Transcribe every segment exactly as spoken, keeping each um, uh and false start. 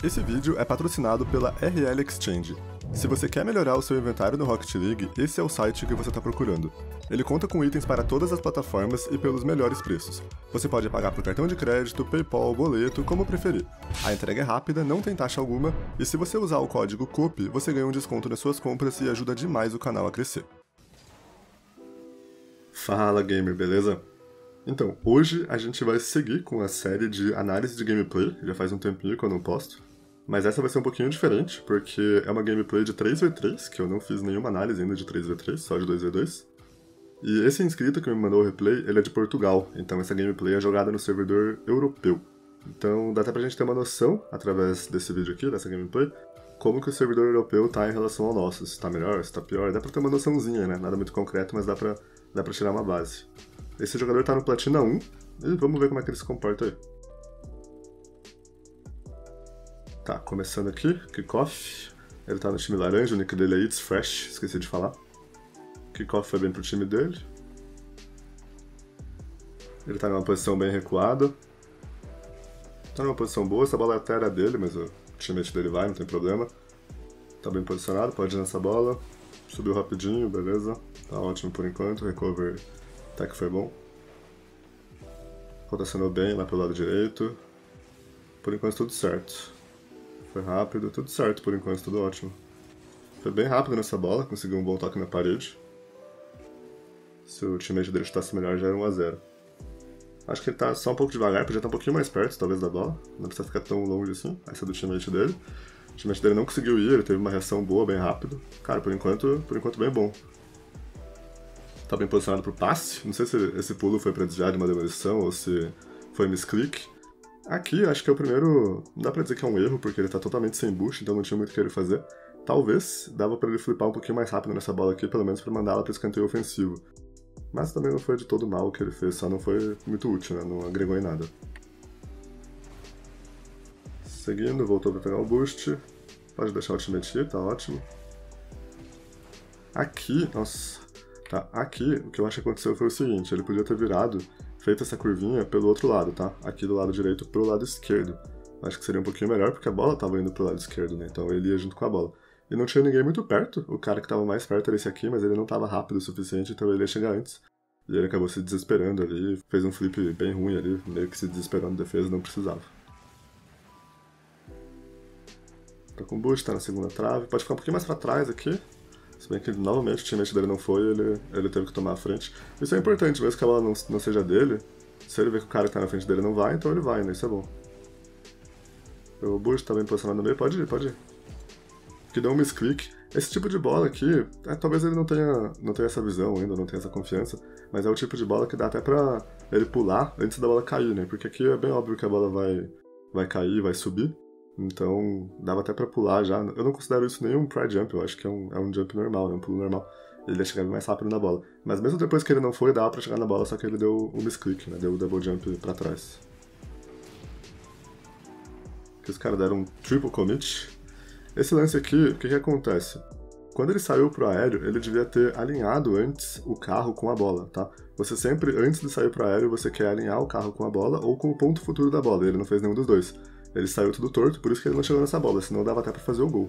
Esse vídeo é patrocinado pela R L Exchange. Se você quer melhorar o seu inventário no Rocket League, esse é o site que você está procurando. Ele conta com itens para todas as plataformas e pelos melhores preços. Você pode pagar por cartão de crédito, PayPal, boleto, como preferir. A entrega é rápida, não tem taxa alguma, e se você usar o código C O P, você ganha um desconto nas suas compras e ajuda demais o canal a crescer. Fala gamer, beleza? Então, hoje a gente vai seguir com a série de análise de gameplay, já faz um tempinho que eu não posto. Mas essa vai ser um pouquinho diferente, porque é uma gameplay de três contra três, que eu não fiz nenhuma análise ainda de três contra três, só de dois contra dois. E esse inscrito que me mandou o replay, ele é de Portugal, então essa gameplay é jogada no servidor europeu. Então dá até pra gente ter uma noção, através desse vídeo aqui, dessa gameplay, como que o servidor europeu tá em relação ao nosso, se tá melhor, se tá pior, dá pra ter uma noçãozinha, né? Nada muito concreto, mas dá pra, dá pra tirar uma base. Esse jogador tá no Platina um, e vamos ver como é que ele se comporta aí. Tá, começando aqui, kickoff. Ele tá no time laranja, o nick dele é It's Fresh, esqueci de falar. Kickoff foi bem pro time dele. Ele tá numa posição bem recuada. Tá numa posição boa, essa bola até era dele, mas o teammate dele vai, não tem problema. Tá bem posicionado, pode ir nessa bola. Subiu rapidinho, beleza. Tá ótimo por enquanto, recover até que foi bom. Rotacionou bem lá pelo lado direito. Por enquanto tudo certo. Foi rápido, tudo certo por enquanto, tudo ótimo. Foi bem rápido nessa bola, conseguiu um bom toque na parede. Se o teammate dele chutasse melhor já era um a zero. Acho que ele tá só um pouco devagar, podia estar um pouquinho mais perto talvez da bola. Não precisa ficar tão longe assim, essa é do teammate dele. O teammate dele não conseguiu ir, ele teve uma reação boa, bem rápido. Cara, por enquanto, por enquanto bem bom. Tá bem posicionado pro passe, não sei se esse pulo foi pra desviar de uma demolição ou se foi misclick. Aqui, acho que é o primeiro... Não dá pra dizer que é um erro, porque ele tá totalmente sem boost, então não tinha muito o que ele fazer. Talvez dava pra ele flipar um pouquinho mais rápido nessa bola aqui, pelo menos pra mandar ela pro escanteio ofensivo. Mas também não foi de todo mal o que ele fez, só não foi muito útil, né? Não agregou em nada. Seguindo, voltou pra pegar o boost. Pode deixar o teammate ir, tá ótimo. Aqui, nossa... Tá, aqui, o que eu acho que aconteceu foi o seguinte, ele podia ter virado... feita essa curvinha pelo outro lado, tá? Aqui do lado direito pro lado esquerdo. Acho que seria um pouquinho melhor, porque a bola tava indo pro lado esquerdo, né? Então ele ia junto com a bola. E não tinha ninguém muito perto, o cara que tava mais perto era esse aqui, mas ele não tava rápido o suficiente, então ele ia chegar antes. E ele acabou se desesperando ali, fez um flip bem ruim ali, meio que se desesperou na defesa, não precisava. Tá com boost, tá na segunda trave, pode ficar um pouquinho mais pra trás aqui. Se bem que, novamente, o teammate dele não foi, ele, ele teve que tomar a frente. Isso é importante, mesmo que a bola não, não seja dele, se ele vê que o cara que tá na frente dele não vai, então ele vai, né? Isso é bom. O boost tá bem posicionado no meio, pode ir, pode ir. Que deu um misclick. Esse tipo de bola aqui, é, talvez ele não tenha, não tenha essa visão ainda, não tenha essa confiança, mas é o tipo de bola que dá até pra ele pular antes da bola cair, né? Porque aqui é bem óbvio que a bola vai, vai cair, vai subir. Então, dava até pra pular já. Eu não considero isso nem um pry jump, eu acho que é um, é um jump normal, né? Um pulo normal. Ele ia chegar mais rápido na bola. Mas mesmo depois que ele não foi, dava pra chegar na bola, só que ele deu o misclick, né? Deu o double jump pra trás. Aqui os caras deram um triple commit. Esse lance aqui, o que que acontece? Quando ele saiu pro aéreo, ele devia ter alinhado antes o carro com a bola, tá? Você sempre, antes de sair pro aéreo, você quer alinhar o carro com a bola ou com o ponto futuro da bola. Ele não fez nenhum dos dois. Ele saiu tudo torto, por isso que ele não chegou nessa bola, senão dava até pra fazer o gol.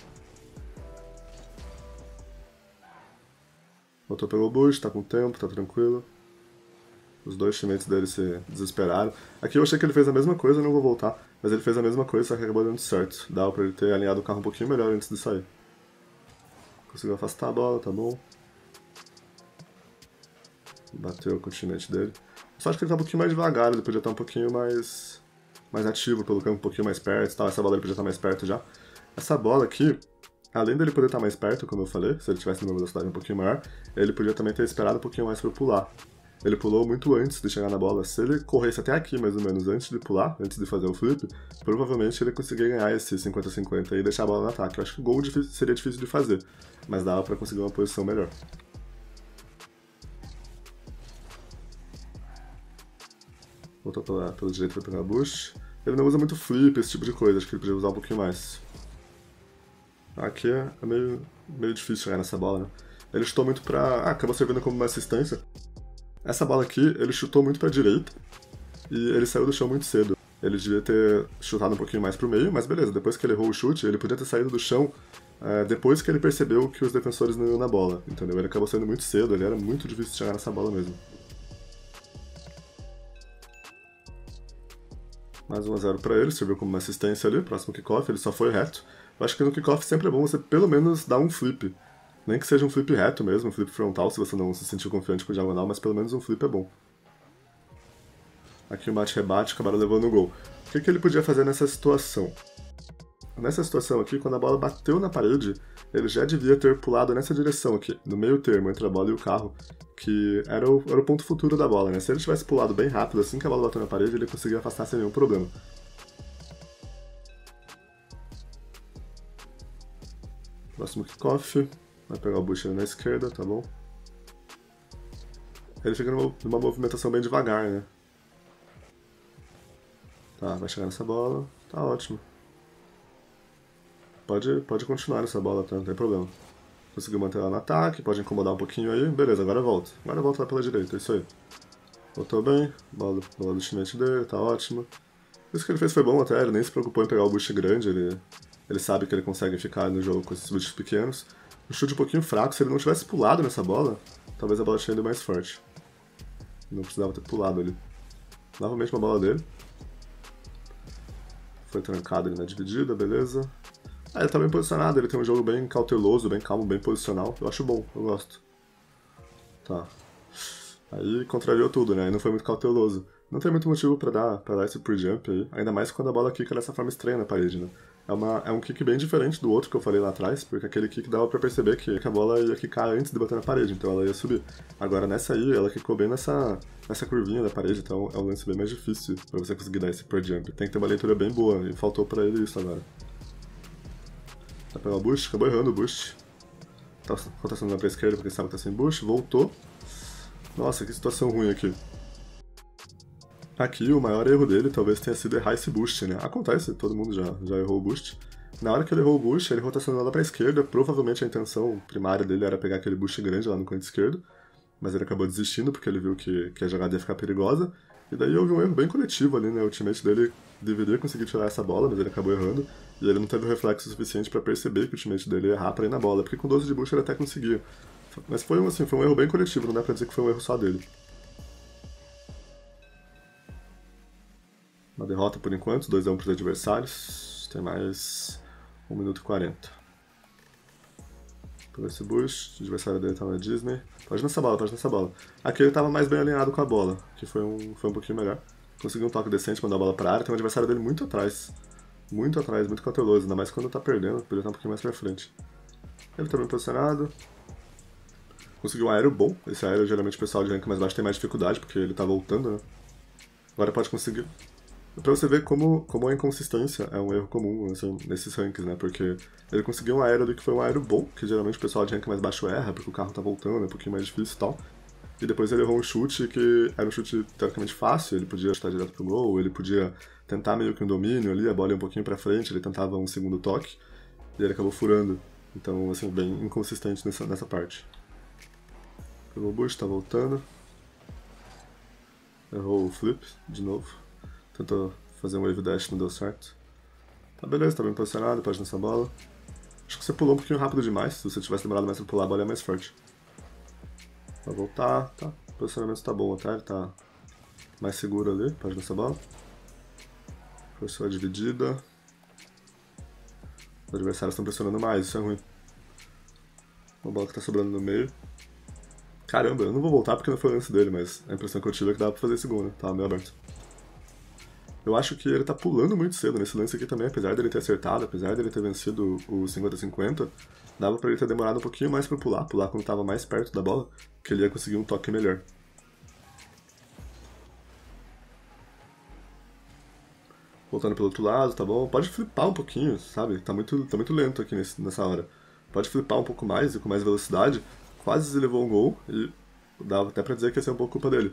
Voltou pelo boost, tá com tempo, tá tranquilo. Os dois teammates dele se desesperaram. Aqui eu achei que ele fez a mesma coisa, não vou voltar, mas ele fez a mesma coisa, só que acabou dando certo. Dava pra ele ter alinhado o carro um pouquinho melhor antes de sair. Conseguiu afastar a bola, tá bom. Bateu com o teammate dele. Só acho que ele tá um pouquinho mais devagar, ele podia estar um pouquinho mais... mais ativo pelo campo, um pouquinho mais perto e tal. Essa bola ele podia estar mais perto já. Essa bola aqui, além dele poder estar mais perto, como eu falei, se ele tivesse numa velocidade um pouquinho maior, ele podia também ter esperado um pouquinho mais para pular. Ele pulou muito antes de chegar na bola. Se ele corresse até aqui, mais ou menos, antes de pular, antes de fazer o flip, provavelmente ele conseguiria ganhar esse cinquenta a cinquenta e deixar a bola no ataque. Eu acho que o gol seria difícil de fazer, mas dava para conseguir uma posição melhor. Voltou pela, pelo direito para pegar boost. Ele não usa muito flip, esse tipo de coisa, acho que ele podia usar um pouquinho mais. Aqui é meio, meio difícil chegar nessa bola, né? Ele chutou muito pra... Ah, acabou servindo como uma assistência. Essa bola aqui, ele chutou muito pra direita e ele saiu do chão muito cedo. Ele devia ter chutado um pouquinho mais pro meio, mas beleza, depois que ele errou o chute, ele podia ter saído do chão é, depois que ele percebeu que os defensores não iam na bola, entendeu? Ele acabou saindo muito cedo, ele era muito difícil de chegar nessa bola mesmo. Mais um a zero pra ele, serviu como uma assistência ali, próximo kickoff, ele só foi reto. Eu acho que no kickoff sempre é bom você pelo menos dar um flip. Nem que seja um flip reto mesmo, um flip frontal, se você não se sentiu confiante com o diagonal, mas pelo menos um flip é bom. Aqui o bate-rebate, acabaram levando o gol. O que, que ele podia fazer nessa situação? Nessa situação aqui, quando a bola bateu na parede, ele já devia ter pulado nessa direção aqui, no meio termo entre a bola e o carro, que era o, era o ponto futuro da bola, né? Se ele tivesse pulado bem rápido, assim que a bola bateu na parede, ele conseguia afastar sem nenhum problema. Próximo kickoff, vai pegar o Bush na esquerda, tá bom? Ele fica numa, numa movimentação bem devagar, né? Tá, vai chegar nessa bola, tá ótimo. Pode, pode continuar nessa bola, tá? Não tem problema. Conseguiu manter ela no ataque, pode incomodar um pouquinho aí. Beleza, agora volta. Agora volta lá pela direita, é isso aí. Voltou bem, bola, bola do teammate dele, tá ótimo. Isso que ele fez foi bom até, ele nem se preocupou em pegar o boost grande, ele, ele sabe que ele consegue ficar no jogo com esses boosts pequenos. Um chute um pouquinho fraco, se ele não tivesse pulado nessa bola, talvez a bola tinha ido mais forte. Não precisava ter pulado ali. Novamente uma bola dele. Foi trancado ali na dividida, beleza. Ah, ele tá bem posicionado, ele tem um jogo bem cauteloso, bem calmo, bem posicional. Eu acho bom, eu gosto. Tá. Aí contrariou tudo, né? Aí não foi muito cauteloso. Não tem muito motivo pra dar, pra dar esse pre-jump aí. Ainda mais quando a bola quica dessa forma estranha na parede, né? É, uma, é um kick bem diferente do outro que eu falei lá atrás, porque aquele kick dava pra perceber que, que a bola ia quicar antes de bater na parede, então ela ia subir. Agora nessa aí, ela quicou bem nessa, nessa curvinha da parede, então é um lance bem mais difícil pra você conseguir dar esse pre-jump. Tem que ter uma leitura bem boa, e faltou pra ele isso agora. Vai pegar o boost, acabou errando o boost. Tá acontecendo lá pra esquerda porque sabe que tá sem boost, voltou. Nossa, que situação ruim aqui. Aqui o maior erro dele talvez tenha sido errar esse boost, né? Acontece, todo mundo já, já errou o boost. Na hora que ele errou o boost, ele rotacionou lá pra esquerda, provavelmente a intenção primária dele era pegar aquele boost grande lá no canto esquerdo, mas ele acabou desistindo porque ele viu que, que a jogada ia ficar perigosa, e daí houve um erro bem coletivo ali, né? O teammate dele deveria conseguir tirar essa bola, mas ele acabou errando, e ele não teve o reflexo suficiente pra perceber que o teammate dele ia errar pra ir na bola, porque com doze de boost ele até conseguia. Mas foi, assim, foi um erro bem coletivo, não dá pra dizer que foi um erro só dele. Uma derrota por enquanto, dois a um para os adversários. Tem mais um minuto e quarenta. Pegou esse boost, o adversário dele tá na Disney. Pode nessa bola, pode nessa bola. Aqui ele tava mais bem alinhado com a bola, que foi um, foi um pouquinho melhor. Conseguiu um toque decente, mandar a bola pra área. Tem um adversário dele muito atrás. Muito atrás, muito cauteloso, ainda mais quando tá perdendo, poderia estar um pouquinho mais pra frente. Ele tá bem posicionado. Conseguiu um aéreo bom. Esse aéreo geralmente o pessoal de rank mais baixo tem mais dificuldade, porque ele tá voltando, né? Agora pode conseguir. Pra você ver como, como a inconsistência é um erro comum assim, nesses ranks, né? Porque ele conseguiu um aéreo ali que foi um aéreo bom, que geralmente o pessoal de rank mais baixo erra, porque o carro tá voltando, é um pouquinho mais difícil e tal. E depois ele errou um chute que era um chute teoricamente fácil, ele podia chutar direto pro gol, ele podia tentar meio que um domínio ali, a bola ia um pouquinho pra frente, ele tentava um segundo toque, e ele acabou furando. Então, assim, bem inconsistente nessa, nessa parte. Pegou o boost, tá voltando. Errou o flip, de novo. Tentou fazer um wave dash, não deu certo. Tá beleza, tá bem posicionado, pode nessa bola. Acho que você pulou um pouquinho rápido demais, se você tivesse demorado mais pra pular, a bola é mais forte. Vai voltar, tá. O posicionamento tá bom até, ele tá mais seguro ali, pode nessa bola. Forçou a dividida. Os adversários estão pressionando mais, isso é ruim. Uma bola que tá sobrando no meio. Caramba, eu não vou voltar porque não foi o lance dele, mas a impressão que eu tive é que dava pra fazer esse gol, né? Tava meio aberto. Eu acho que ele tá pulando muito cedo nesse lance aqui também, apesar dele ter acertado, apesar dele ter vencido o cinquenta a cinquenta, dava pra ele ter demorado um pouquinho mais pra pular, pular quando tava mais perto da bola, que ele ia conseguir um toque melhor. Voltando pelo outro lado, tá bom? Pode flipar um pouquinho, sabe? Tá muito, tá muito lento aqui nesse, nessa hora. Pode flipar um pouco mais e com mais velocidade. Quase se levou um gol e dava até pra dizer que ia ser um pouco culpa dele.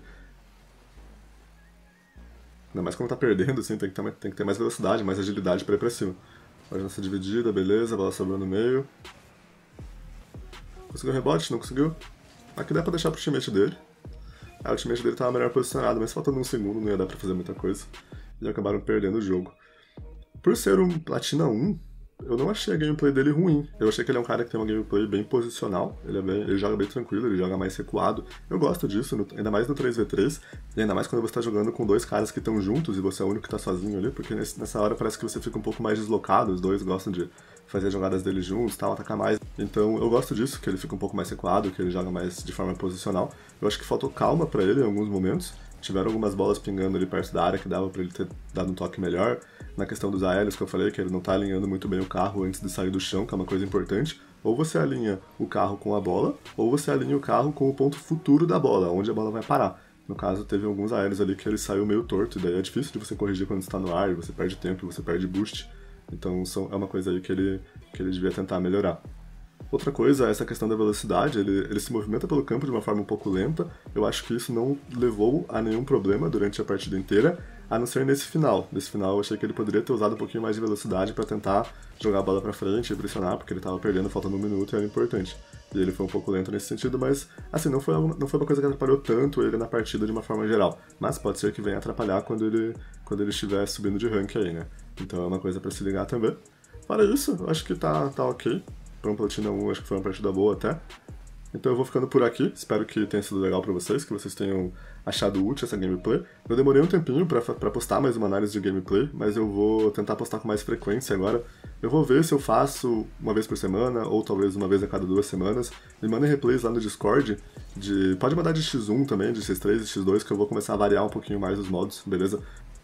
Ainda mais quando tá perdendo, assim, tem que ter, tem que ter mais velocidade, mais agilidade pra ir pra cima. Pode nessa dividida, beleza, a bola sobrou no meio. Conseguiu um rebote? Não conseguiu? Aqui dá pra deixar pro teammate dele. Ah, o teammate dele tava melhor posicionado, mas faltando um segundo não ia dar pra fazer muita coisa. e acabaram perdendo o jogo. Por ser um Platina um, eu não achei a gameplay dele ruim. Eu achei que ele é um cara que tem uma gameplay bem posicional, ele, é bem, ele joga bem tranquilo, ele joga mais recuado. Eu gosto disso, no, ainda mais no três contra três, e ainda mais quando você tá jogando com dois caras que estão juntos e você é o único que tá sozinho ali, porque nesse, nessa hora parece que você fica um pouco mais deslocado, os dois gostam de fazer jogadas dele juntos, tal, atacar mais. Então eu gosto disso, que ele fica um pouco mais recuado, que ele joga mais de forma posicional. Eu acho que faltou calma pra ele em alguns momentos. Tiveram algumas bolas pingando ali perto da área que dava pra ele ter dado um toque melhor. Na questão dos aéreos que eu falei, que ele não tá alinhando muito bem o carro antes de sair do chão, que é uma coisa importante. Ou você alinha o carro com a bola, ou você alinha o carro com o ponto futuro da bola, onde a bola vai parar. No caso, teve alguns aéreos ali que ele saiu meio torto, e daí é difícil de você corrigir quando está no ar, você perde tempo, você perde boost. Então são, é uma coisa aí que ele, que ele devia tentar melhorar. Outra coisa é essa questão da velocidade, ele, ele se movimenta pelo campo de uma forma um pouco lenta. Eu acho que isso não levou a nenhum problema durante a partida inteira, a não ser nesse final. Nesse final eu achei que ele poderia ter usado um pouquinho mais de velocidade para tentar jogar a bola para frente e pressionar, porque ele estava perdendo, faltando um minuto e era importante. E ele foi um pouco lento nesse sentido, mas assim, não foi, não foi uma coisa que atrapalhou tanto ele na partida de uma forma geral. Mas pode ser que venha atrapalhar quando ele, quando ele estiver subindo de rank aí, né? Então é uma coisa para se ligar também. Para isso, eu acho que tá, tá ok. Para um Platina um, acho que foi uma partida boa até. Então eu vou ficando por aqui, espero que tenha sido legal pra vocês, que vocês tenham achado útil essa gameplay. Eu demorei um tempinho pra, pra postar mais uma análise de gameplay, mas eu vou tentar postar com mais frequência agora. Eu vou ver se eu faço uma vez por semana, ou talvez uma vez a cada duas semanas. Me mandem replays lá no Discord, de... pode mandar de xis um também, de xis três e xis dois, que eu vou começar a variar um pouquinho mais os modos, beleza?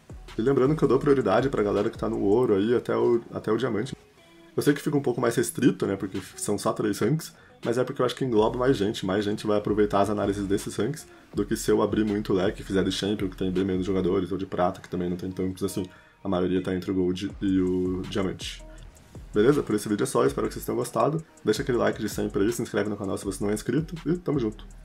E lembrando que eu dou prioridade pra galera que tá no ouro aí até o, até o diamante. Eu sei que fica um pouco mais restrito, né, porque são só três ranks, mas é porque eu acho que engloba mais gente, mais gente vai aproveitar as análises desses ranks do que se eu abrir muito o leque e fizer de Champion, que tem bem menos jogadores, ou de Prata, que também não tem tantos assim. A maioria tá entre o Gold e o Diamante. Beleza? Por esse vídeo é só, espero que vocês tenham gostado. Deixa aquele like de sempre aí, se inscreve no canal se você não é inscrito, e tamo junto!